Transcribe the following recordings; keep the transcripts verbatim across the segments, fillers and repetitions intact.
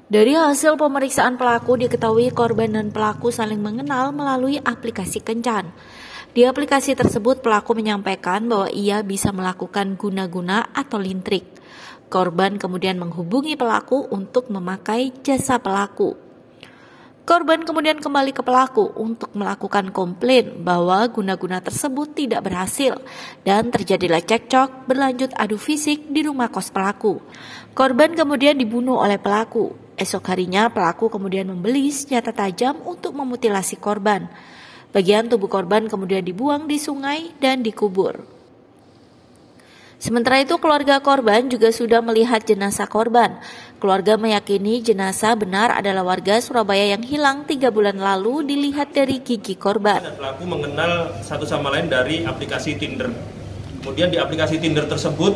Dari hasil pemeriksaan pelaku diketahui korban dan pelaku saling mengenal melalui aplikasi Kencan. Di aplikasi tersebut pelaku menyampaikan bahwa ia bisa melakukan guna-guna atau lintrik. Korban kemudian menghubungi pelaku untuk memakai jasa pelaku. Korban kemudian kembali ke pelaku untuk melakukan komplain bahwa guna-guna tersebut tidak berhasil dan terjadilah cekcok berlanjut adu fisik di rumah kos pelaku. Korban kemudian dibunuh oleh pelaku. Esok harinya pelaku kemudian membeli senjata tajam untuk memutilasi korban. Bagian tubuh korban kemudian dibuang di sungai dan dikubur. Sementara itu keluarga korban juga sudah melihat jenazah korban. Keluarga meyakini jenazah benar adalah warga Surabaya yang hilang tiga bulan lalu dilihat dari gigi korban. Pelaku mengenal satu sama lain dari aplikasi Tinder. Kemudian di aplikasi Tinder tersebut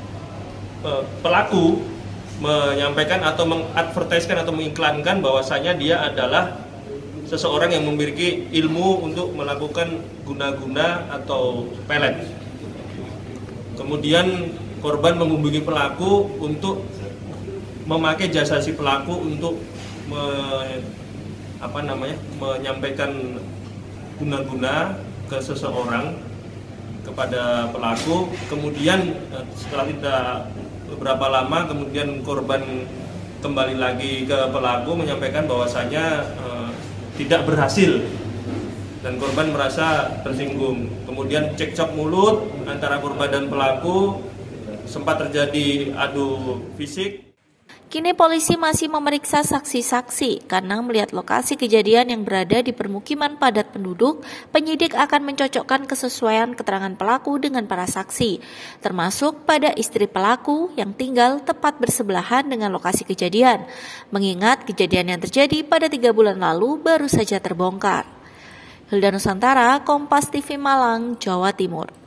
pelaku menyampaikan atau mengadvertiskan atau mengiklankan bahwasanya dia adalah seseorang yang memiliki ilmu untuk melakukan guna-guna atau pelet. Kemudian korban menghubungi pelaku untuk memakai jasa si pelaku untuk me, apa namanya, menyampaikan guna-guna ke seseorang kepada pelaku. Kemudian setelah tidak beberapa lama kemudian korban kembali lagi ke pelaku menyampaikan bahwasanya eh, tidak berhasil. Dan korban merasa tersinggung. Kemudian cekcok mulut antara korban dan pelaku, sempat terjadi adu fisik. Kini polisi masih memeriksa saksi-saksi karena melihat lokasi kejadian yang berada di permukiman padat penduduk, penyidik akan mencocokkan kesesuaian keterangan pelaku dengan para saksi, termasuk pada istri pelaku yang tinggal tepat bersebelahan dengan lokasi kejadian, mengingat kejadian yang terjadi pada tiga bulan lalu baru saja terbongkar. Hilda Nusantara, Kompas T V Malang, Jawa Timur.